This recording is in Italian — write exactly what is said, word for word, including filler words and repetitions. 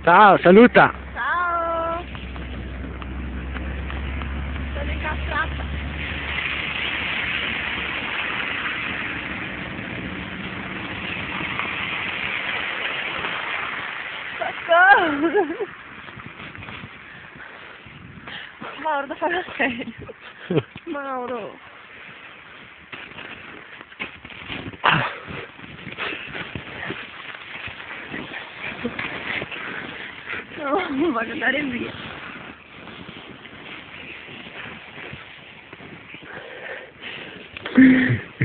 Ciao, saluta. Ciao. Sono incastrata. Soccorso. Mauro, falla serio. Mauro. No, voglio andare via.